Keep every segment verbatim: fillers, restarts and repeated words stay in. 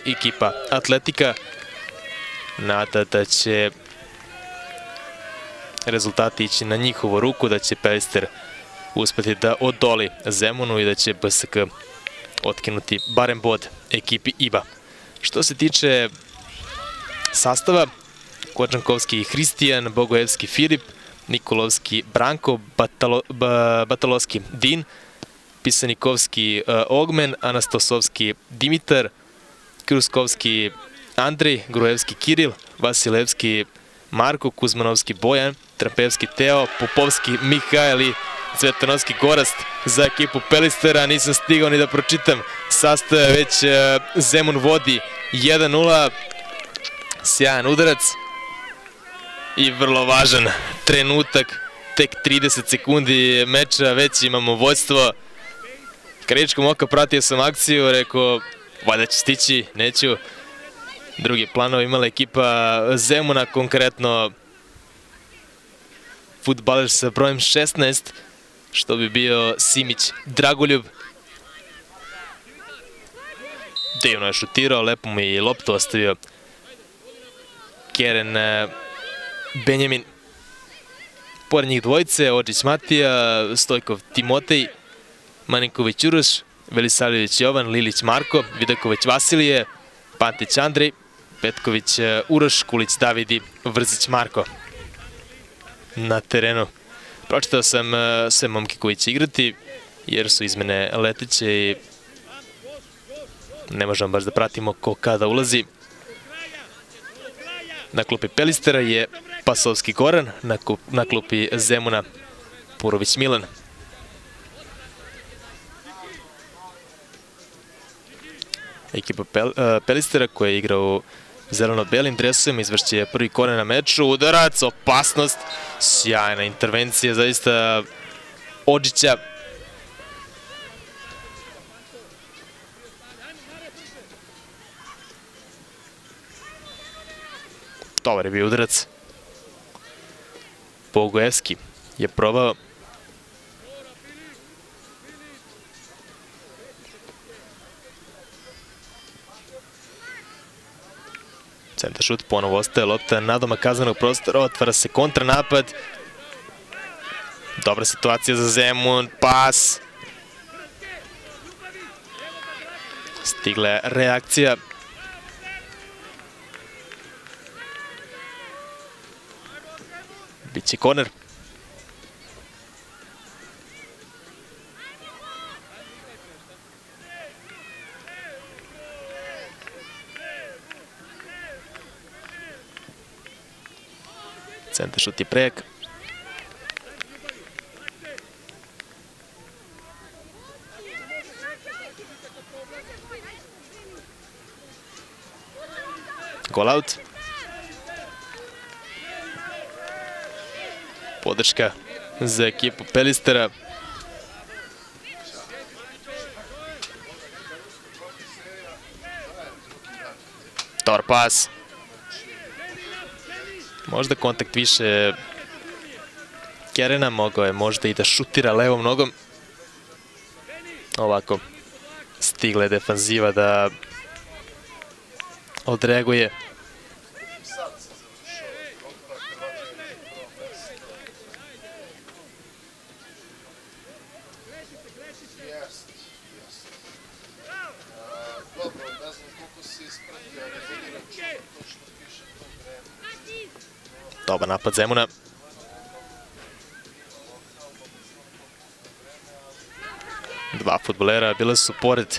ekipa Atletika. Nada da će rezultati ići na njihovu ruku, da će Pelister uspeti da odoli Zemunu i da će B S K otkinuti barem bod ekipi I B A. Što se tiče sastava, Kočankovski Hristijan, Bogojevski Filip, Nikolovski Branko, Batalo, ba, Batalovski Din, Pisanikovski uh, Ogmen, Anastosovski Dimitar, Kruskovski Andrej, Grujevski Kiril, Vasilevski Marko, Kuzmanovski Bojan, Trapevski Teo, Popovski Mihajl i Cvetanovski Gorast za ekipu Pelistera. Nisam stigao ni da pročitam sastave, već uh, Zemun vodi jedan nula, sjajan udarac i vrlo važan trenutak, tek trideset sekundi meča, već imamo vođstvo. Krajičkom oka pratio sam akciju, rekao, valjda će stići, neću. Drugi planov imala ekipa Zemuna, konkretno fudbaler sa brojem šesnaest, što bi bio Simić Dragoljub. Divno je šutirao, lepo mu i loptu ostavio Keren Benjamin. Pored njih dvojice, Ođić Matija, Stojkov Timotej, Maninković Uroš, Velisavljević Jovan, Lilić Marko, Vidaković Vasilije, Pantić Andrej, Petković Uroš, Kulić David i Vrzić Marko na terenu. Pročitao sam sve momke koji će igrati, jer su izmene leteće i ne možemo baš da pratimo ko kada ulazi. Na klupi Pelistera je Pasovski Goran, na klupi Zemuna Purović Milan. Ekipa Pelistera koja igra u zeleno-belim dresovima izvršće prvi koren na meču. Udarac, opasnost, sjajna intervencija zaista Ođića. Dobar je bio udarac. Bogojevski je probao. Centar šut, ponovo ostaje lopta nadomak kaznenog prostora, otvara se kontranapad. Dobra situacija za Zemun, pas. Stigla je reakcija. Biće korner. Centar šut je prejak. Goal out. Podrška za ekipu Pelistera. Dobar pas. Možda kontakt više Kerena, mogao je možda i da šutira levom nogom. Ovako, stigla je defanziva da odreaguje. Dobar napad Zemuna. Dva fudbalera bile su pored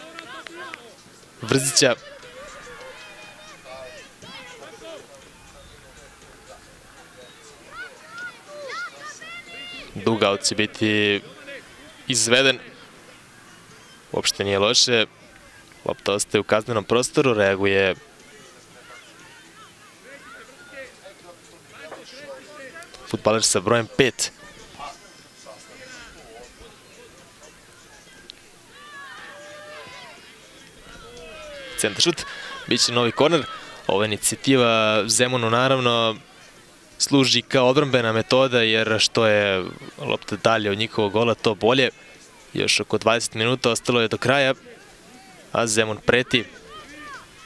Vrzića. Dugout će biti izveden. Uopšte nije loše. Lopta ostaje u kaznenom prostoru, reaguje fudbaler sa brojem pet. Centar šut, bit će novi korner. Ova inicijativa Zemunu naravno služi kao odbrambena metoda, jer što je lopta dalje od njihovog gola, to bolje. Još oko dvadeset minuta ostalo je do kraja, a Zemun preti.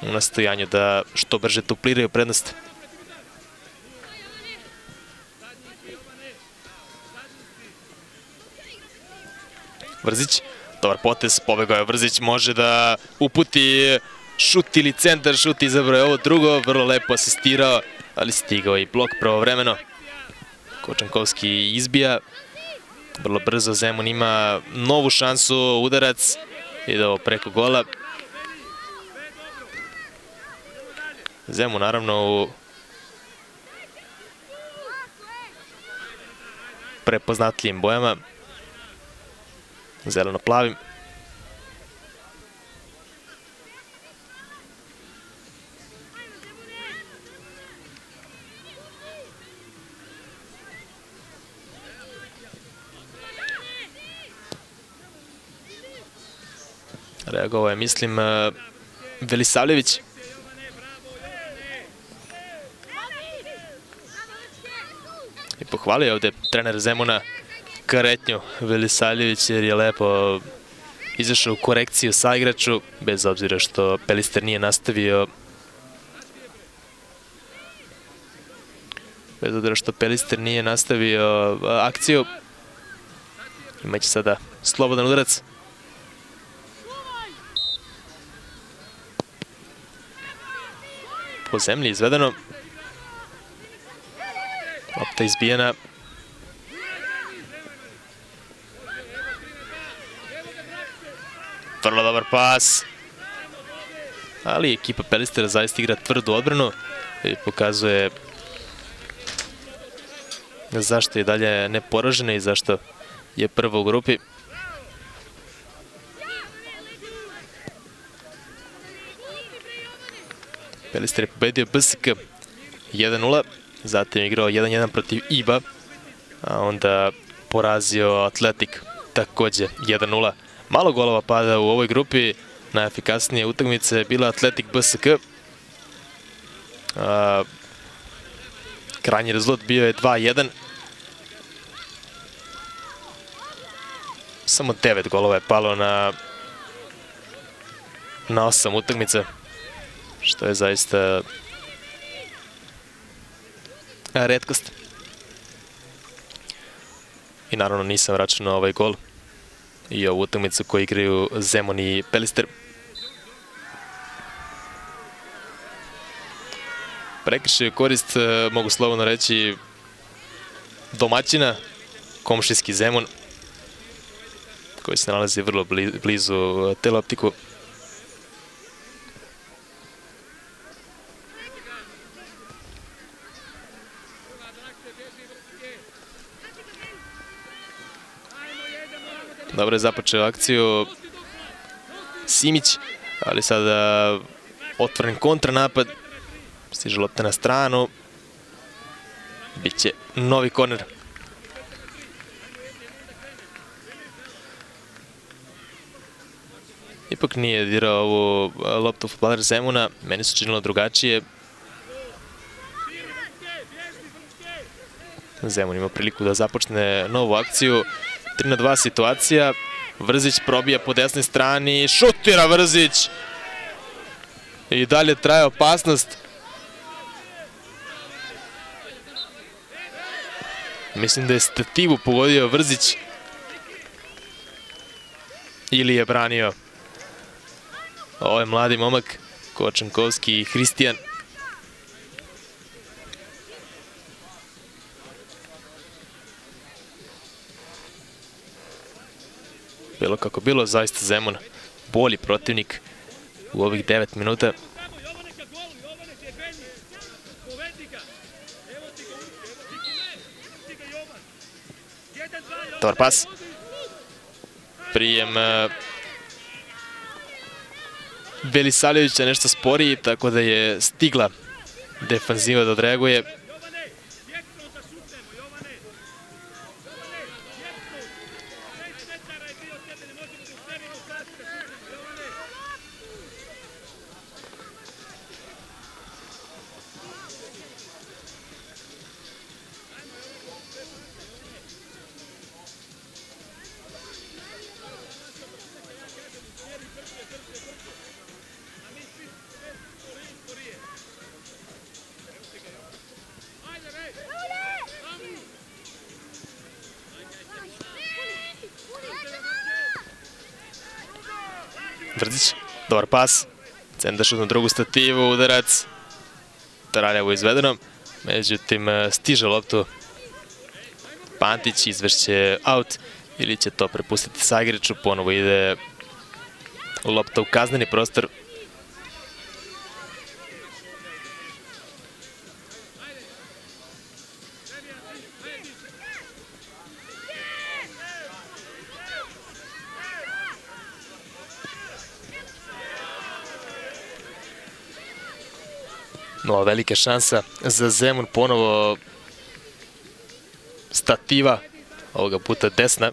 u nastojanju da što brže dupliraju prednost. Vrzić, dobar potez, pobegao je Vrzić, može da uputi šut ili centar, šut izabrao je ovo drugo, vrlo lepo asistirao, ali stigao i blok pravovremeno. Kočankovski izbija, vrlo brzo Zemun ima novu šansu, udarac, ide ovo preko gola. Zemun naravno u prepoznatljivim bojama, zeleno-plavim. Reagovao je, mislim, Velisavljević. I pohvalio je ovde trener Zemuna karetnju Velisavljević, jer je lepo izašao u korekciju sa igraču, bez obzira što Pelister nije nastavio bez obzira što Pelister nije nastavio akciju. Imaće sada slobodan udarac. Po zemlji izvedeno. Lopta izbijena. Vrlo dobar pas. Ali ekipa Pelistera zaista igra tvrdu odbranu i pokazuje zašto je dalje neporažena i zašto je prva u grupi. Pelister je pobedio B S K jedan nula, zatim je igrao jedan jedan protiv I B A, a onda porazio Atletik takođe jedan nula. Malo golova pada u ovoj grupi, najefikasnije utakmice je bila Atletik B S K. A, krajnji rezultat bio je dva jedan. Samo devet golova je palo na, na osam utakmica, što je zaista retkost. I naravno nisam računao ovaj gol i ovu utakmicu koju igraju Zemun i Pelister. Prekršaj korist, mogu slobodno reći, domaćina, komšijski Zemun, koji se nalazi vrlo blizu teleoptiku. Dobro je započeo akciju Simić, ali sada otvoren kontranapad. Stiže lopta na stranu. Biće novi korner. Ipak nije dirao ovu loptu fudbaler Zemuna. Meni se činilo drugačije. Zemun ima priliku da započne novu akciju. tri na dva situacija. Vrzić probija po desnoj strani. Šutira Vrzić. I dalje traje opasnost. Mislim da je stativu pogodio Vrzić. Ili je branio. Ovo je mladi momak, Kočankovski i Hristijan. Bilo kako bilo, zaista Zemun bolji protivnik u ovih devet minuta. Dobar pas. Prijem Velisavljevića nešto sporiji, tako da je stigla defanziva da odreaguje. Vrzić, dobar pas. Centar šut na drugu stativu, udarac. Traljevo izvedeno. Međutim, stiže loptu Pantić, izvešće aut ili će to prepustiti Sagriću. Ponovo ide lopta u kazneni prostor. Nova velika šansa za Zemun, ponovo stativa, ovoga puta desna.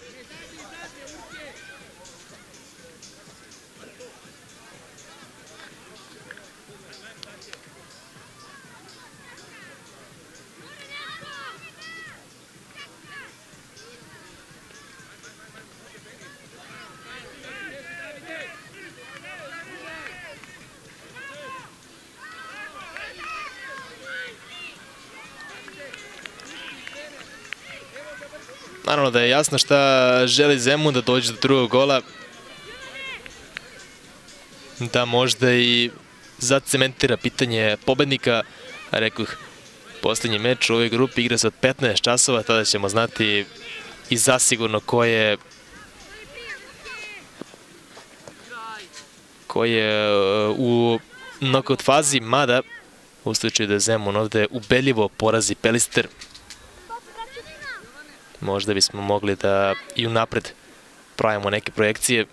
Naravno da je jasno šta želi Zemun, da dođe do drugog gola, da možda i zacementira pitanje pobednika. Rekoh, poslednji meč u ovoj grupi igra se od petnaest časova, tada ćemo znati i zasigurno ko je ko je u nokaut fazi, mada u slučaju da je Zemun ovde ubedljivo porazi Pelister, možda bismo mogli da i unapred pravimo neke projekcije.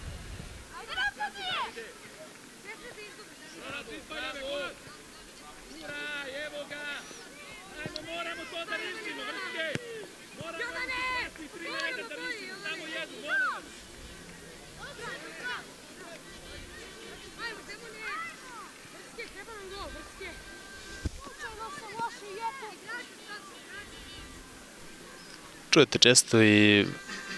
Čujete često i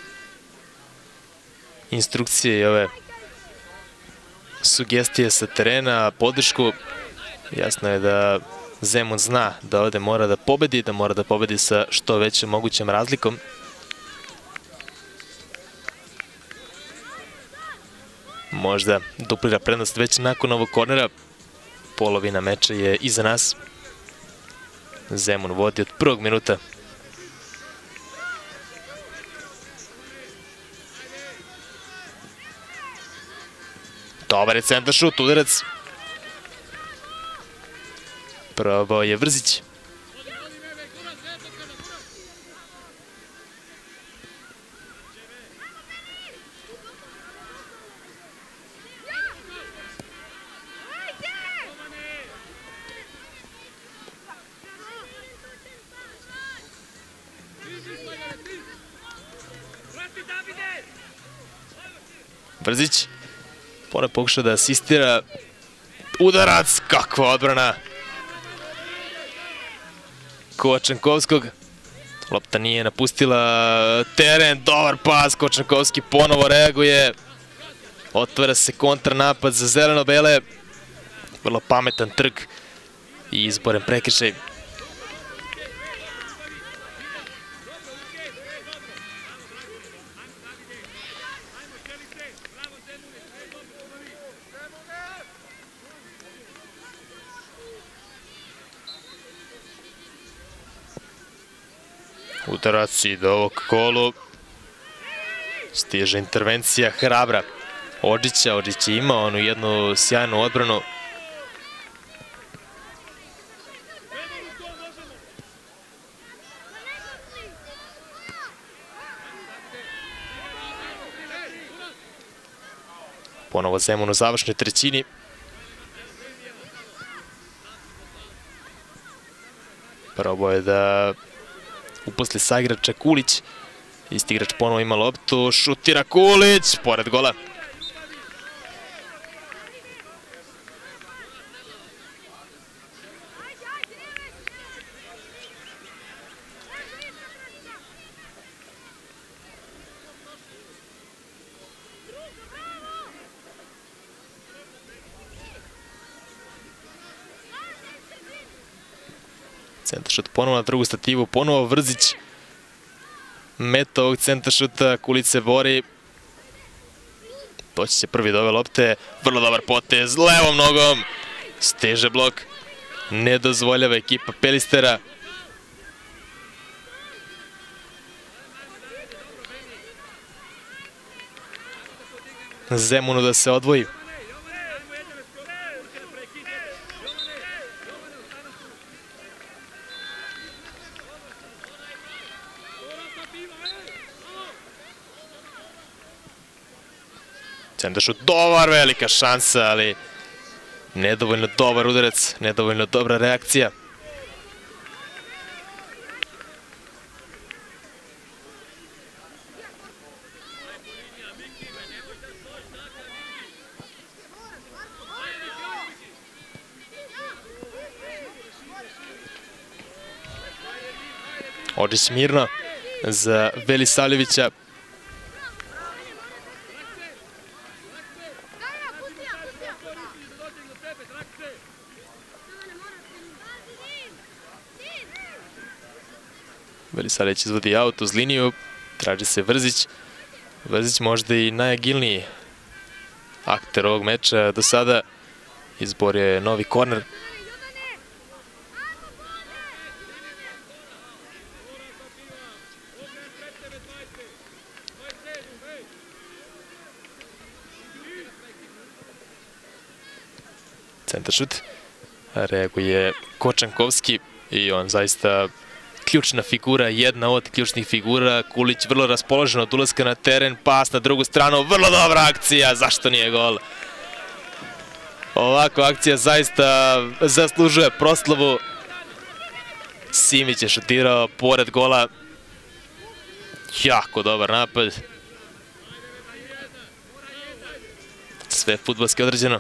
instrukcije i ove sugestije sa terena, podršku. Jasno je da Zemun zna da ovde mora da pobedi, da mora da pobedi sa što većom mogućem razlikom. Možda duplira prednost već nakon ovog kornera. Polovina meča je iza nas. Zemun vodi od prvog minuta. Dobar je centar šut, udarac. Probao je Vrzić. Vrzić. Pored pokuša da asistira. Udarac, kakva odbrana Kočankovskog. Lopta nije napustila teren, dobar pas, Kočankovski ponovo reaguje. Otvara se kontranapad za zeleno-bele. Vrlo pametan trk i izboren prekršaj. Udarac ide ovog kolu. Stiže intervencija hrabra Odžića. Odžić je imao onu jednu sjajnu odbranu. Ponovo Zemun u završnoj trećini. Probao je da uposli sa igrača Kulić. Isti igrač ponovo ima loptu, šutira Kulić, pored gola. Centar šut ponovo na drugu stativu, ponovo Vrzić. Meta ovog centar šuta, Kulić se bori. Doći će prvi do ove lopte, vrlo dobar potez, levom nogom, steže blok, ne dozvoljava ekipa Pelistera. Zemunu da se odvoji. Centaršut, dobar, velika šansa, ali nedovoljno dobar udarac, nedovoljno dobra reakcija. Odžić mirno za Velisavljevića. Velisavljević izvodi aut uz liniju, traži se Vrzić. Vrzić možda i najagilniji akter ovog meča do sada. Izborio je novi korner. Centaršut, reaguje Kočankovski i on zaista ključna figura, jedna od ključnih figura. Kulić vrlo raspoložen od ulaska na teren, pas na drugu stranu, vrlo dobra akcija, zašto nije gol? Ovakva akcija zaista zaslužuje proslavu. Simić je šutirao pored gola, jako dobar napad. Sve fudbalski određeno.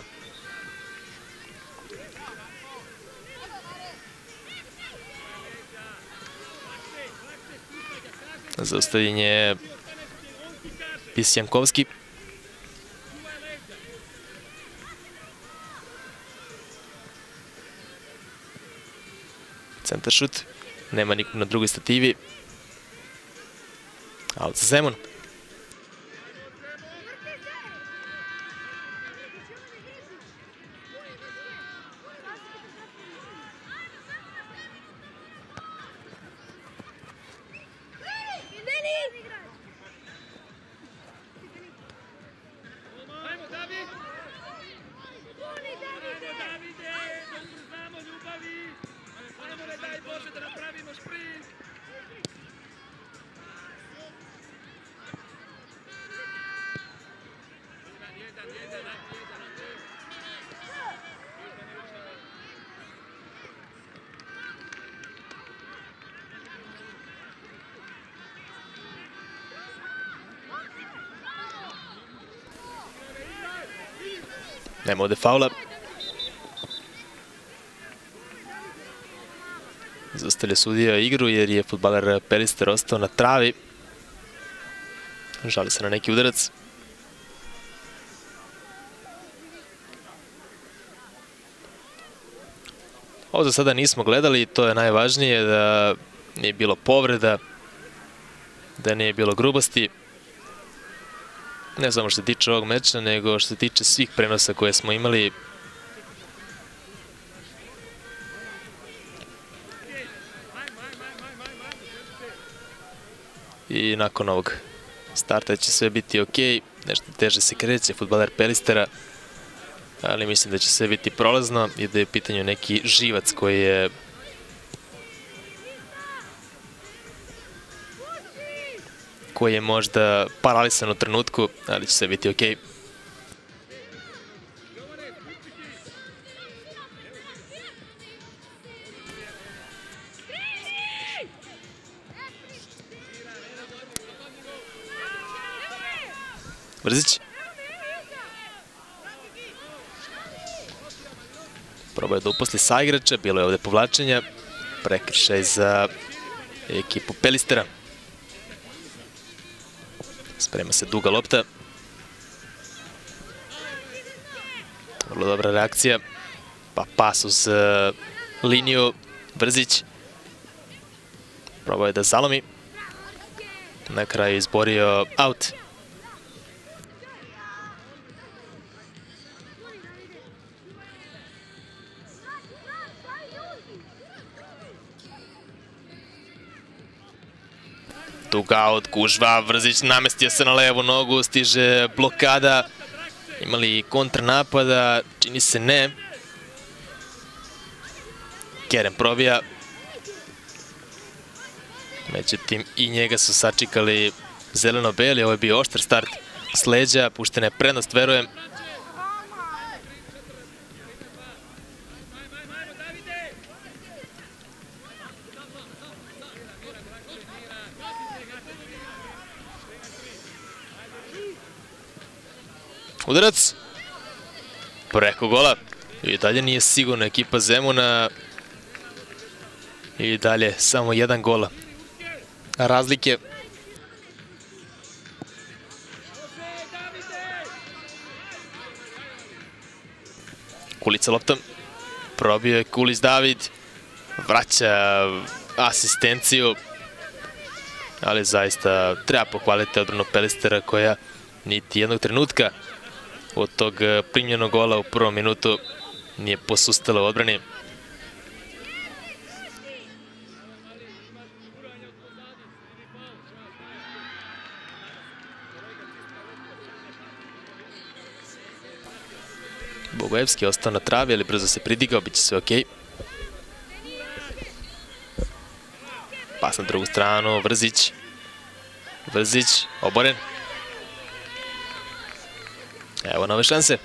Zaustavljen je Pisjankovski. Centaršut, nema nikog na drugoj stativi. Aut za Zemun. Nema ovde faula. Zaustavlja sudija igru jer je fudbaler Pelister ostao na travi. Žali se na neki udarac. Ovo za sada nismo gledali, to je najvažnije, da nije bilo povreda, da nije bilo grubosti. Ne samo što se tiče ovog meča, nego što se tiče svih prenosa koje smo imali. I nakon ovog starta će sve biti ok. Nešto teže se kreće fudbaler Pelistera, ali mislim da će sve biti prolazno i da je u pitanju neki živac koji je koji je možda paralisan u trenutku, ali će sve biti okej. Vrzić. Probao je da uposli saigrača, bilo je ovde povlačenja. Prekršaj za ekipu Pelistera. Sprema se duga lopta. Vrlo dobra reakcija. Pa pas uz liniju. Vrzić. Probao je da zalomi. Na kraju izborio aut. Dugout, gužva, Vrzić namestio se na levu nogu, stiže blokada. Imali kontranapada, čini se ne. Keren probija. Međutim, i njega su sačekali zeleno-beli, ovo je bio oštar start s leđa, puštena je prednost, verujem. Udarac. Preko gola. I dalje nije sigurna ekipa Zemuna. I dalje samo jedan gola razlike. Kulica loptom. Probio je Kulić David. Vraća asistenciju. Ali zaista treba pohvaliti odbranu Pelistera koja niti jednog trenutka od tog primljenog gola u prvom minutu nije posustala u odbrani. Bogojevski je ostao na travi, ali brzo se pridigao, bit će sve okej. Pas na drugu stranu, Vrzić. Vrzić, oboren. Evo nove šanse.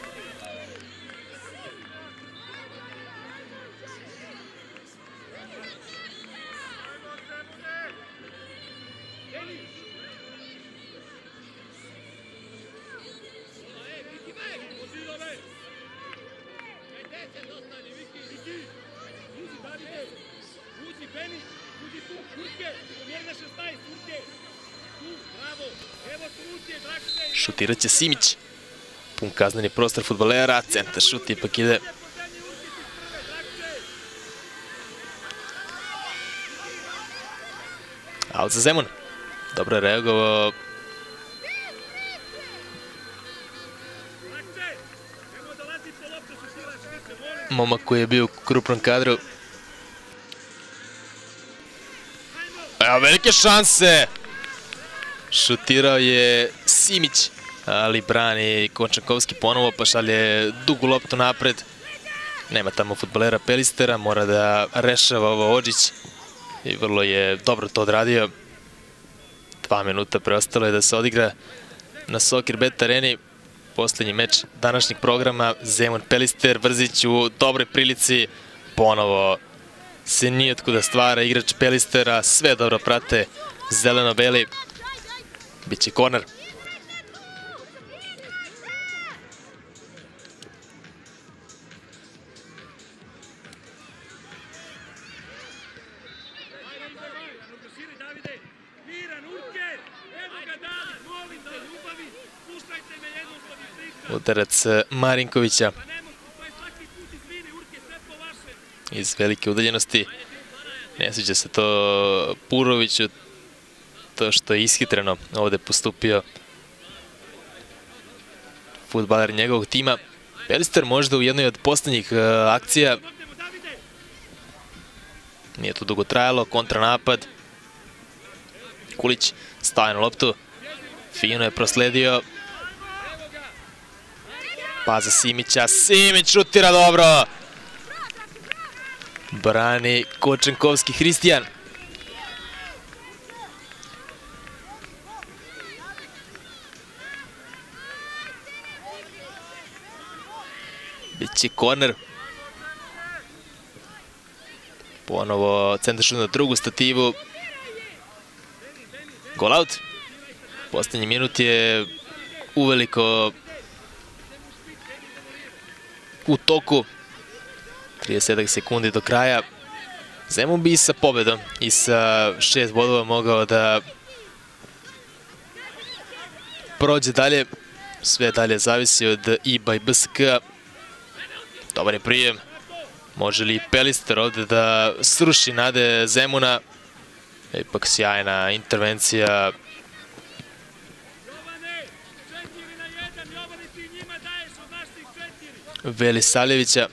Šutirat će Simić. Pun kazneni prostor fudbalera, centar šut ipak ide. Aut za Zemun. Dobro je reagovao. Momak koji je bio u krupnom kadru. Evo velike šanse. Šutirao je Simić, ali brani Končakovski ponovo, pa šalje dugu loptu napred. Nema tamo fudbalera Pelistera, mora da rešava ovo Odžić i vrlo je dobro to odradio. Dva minuta preostalo je da se odigra na Soccer Bet areni. Poslednji meč današnjeg programa, Zemun Pelister, Vrzić u dobroj prilici. Ponovo se nije otkuda stvara igrač Pelistera, sve dobro prate zeleno-beli. Biće korner. Udarac Marinkovića iz velike udaljenosti. Ne sviđa se to Puroviću, to što je ishitreno ovde postupio fudbaler njegovog tima. Pelister možda u jednoj od poslednjih akcija. Nije to dugo trajalo, kontranapad. Kulić staje na loptu. Fino je prosledio. Pa za Simića. Simić šutira dobro. Brani Kočenkovski Hristijan. Biće korner. Ponovo centar šut na drugu stativu. Goal out. Poslednji minut je uveliko u toku. trideset sekundi do kraja. Zemun bi sa pobedom i sa šest bodova mogao da prođe dalje. Sve dalje zavisi od I B A i B S K. Dobar je prijem. Može li Pelister ovde da sruši nade Zemuna? Ipak sjajna intervencija. Velisaljevića.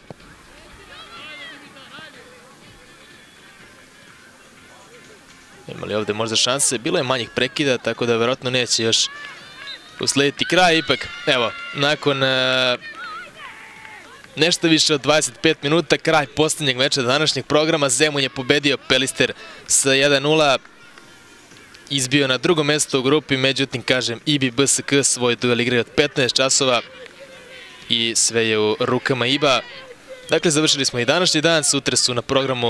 imali ovde možda šanse. Bilo je manjih prekida, tako da verovatno neće još uslediti kraj. Ipak, evo, nakon uh, nešto više od dvadeset pet minuta, kraj poslednjeg meča današnjeg programa, Zemun je pobedio Pelister sa jedan nula. Izbio na drugo mesto u grupi, međutim, kažem, I B I B S K svoj duel igraju od petnaest časova i sve je u rukama I B A. Dakle, završili smo i današnji dan, sutra su na programu